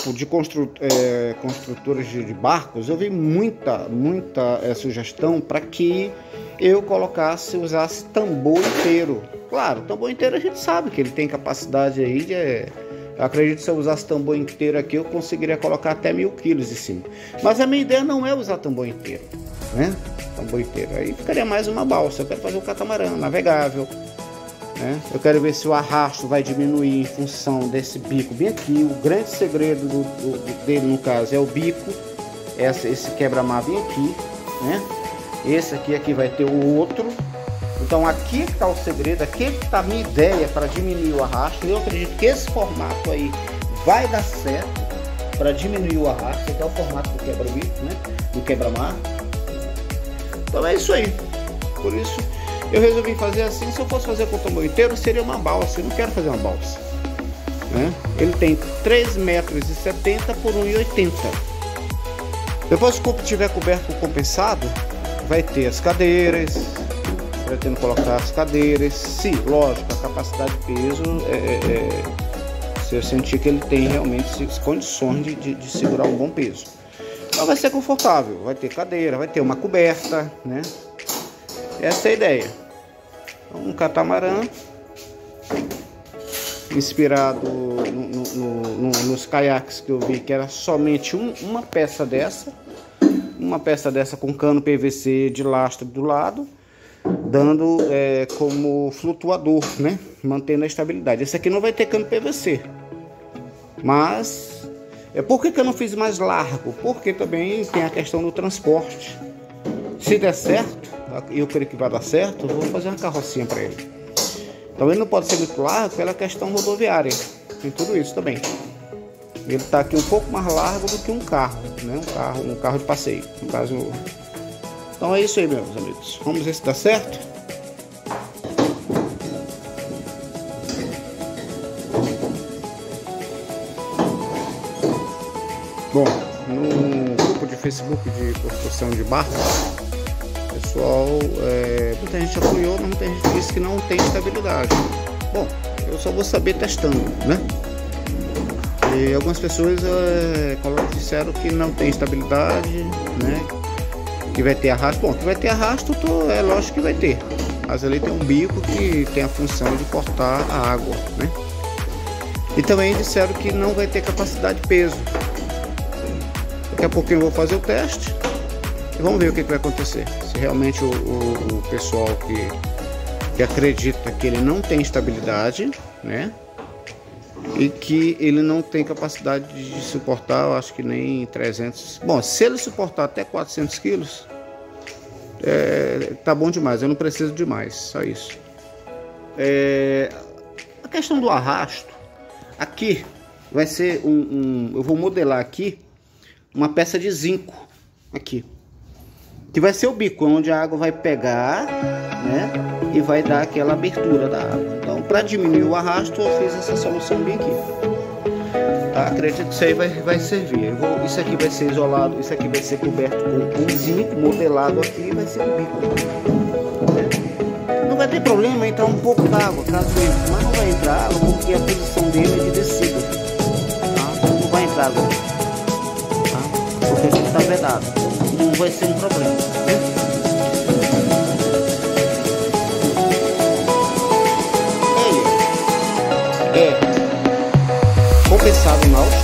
de construtores de barcos, eu vi muita sugestão para que eu usasse tambor inteiro. Claro, tambor inteiro a gente sabe que ele tem capacidade aí eu acredito que se eu usasse tambor inteiro aqui, eu conseguiria colocar até 1000 quilos em cima. Mas a minha ideia não é usar tambor inteiro, né? Tambor inteiro. Aí ficaria mais uma balsa. Eu quero fazer um catamarã navegável, né? Eu quero ver se o arrasto vai diminuir em função desse bico bem aqui. O grande segredo dele, no caso, é o bico. Esse quebra-mar bem aqui, né? Esse aqui vai ter o outro. Então aqui está o segredo, aqui está a minha ideia para diminuir o arrasto. Eu acredito que esse formato aí vai dar certo para diminuir o arrasto. Esse aqui é o formato do quebra-bico, né? Do quebra-mar. Então é isso aí. Por isso eu resolvi fazer assim. Se eu fosse fazer com o tambor inteiro, seria uma balsa. Eu não quero fazer uma balsa, né? Ele tem 3,70 metros por 1,80. Depois que o corpo estiver coberto com compensado, vai ter as cadeiras. Pretendo colocar as cadeiras. Sim, lógico, a capacidade de peso se eu sentir que ele tem realmente condições de segurar um bom peso. Então vai ser confortável, vai ter cadeira, vai ter uma coberta, né? Essa é a ideia. Um catamarã inspirado nos caiaques que eu vi, que era somente uma peça dessa com cano PVC de lastro do lado, dando como flutuador, né? Mantendo a estabilidade. Esse aqui não vai ter cano PVC, mas por que eu não fiz mais largo? Porque também tem a questão do transporte. Se der certo, eu creio que vai dar certo, eu vou fazer uma carrocinha para ele. Então ele não pode ser muito largo pela questão rodoviária, tem tudo isso também. Ele está aqui um pouco mais largo do que um carro, né? Um carro de passeio, no caso. Então é isso aí, meus amigos. Vamos ver se dá certo. Bom, no grupo de Facebook de construção de barcos, pessoal, muita gente apoiou, mas muita gente disse que não tem estabilidade. Bom, eu só vou saber testando, né? E algumas pessoas disseram que não tem estabilidade, né? Que vai ter arrasto. Bom, que vai ter arrasto, é lógico que vai ter. Mas ali tem um bico que tem a função de cortar a água, né? E também disseram que não vai ter capacidade de peso. Daqui a pouquinho eu vou fazer o teste e vamos ver o que vai acontecer. Se realmente o pessoal que acredita que ele não tem estabilidade, né? E que ele não tem capacidade de suportar, eu acho que nem 300. Bom, se ele suportar até 400 quilos, tá bom demais. Eu não preciso de mais, só isso. A questão do arrasto, aqui vai ser eu vou modelar aqui uma peça de zinco aqui, que vai ser o bico onde a água vai pegar, né? E vai dar aquela abertura da água. Então, para diminuir o arrasto, eu fiz essa solução bem aqui. Tá? Acredito que isso aí vai servir. Isso aqui vai ser isolado, isso aqui vai ser coberto com zinco modelado aqui, vai ser um bico. Não vai ter problema entrar um pouco d'água, caso entre, mas não vai entrar água porque a posição dele é de descida. Tá? Não vai entrar água, tá? Porque aqui está vedado. Não vai ser um problema. Né? Compensado náutico,